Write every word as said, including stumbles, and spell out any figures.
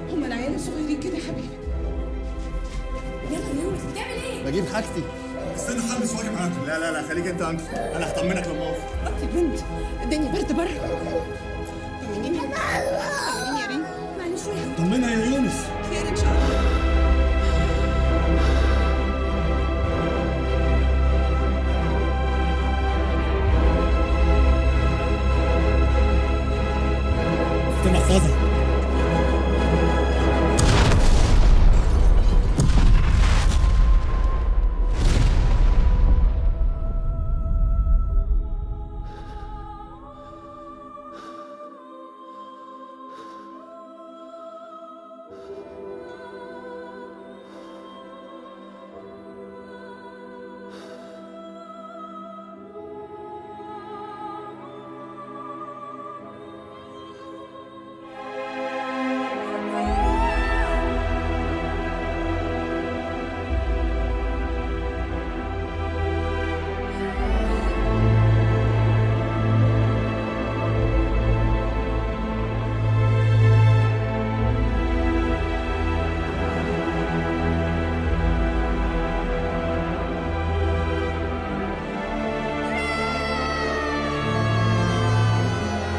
هما العيال الصغيرين كده يا حبيبي. يلا يا يونس بتعمل ايه؟ بجيب حاجتي. استنى خلص واجي معاكم. لا لا لا خليك انت انت، انا هطمنك لما اوصل. يا بنت الدنيا برد بره. طمنيني طمنيني يا ريم. معلش شويه. طمنها يا يونس. خير ان شاء الله. استنى احفظها.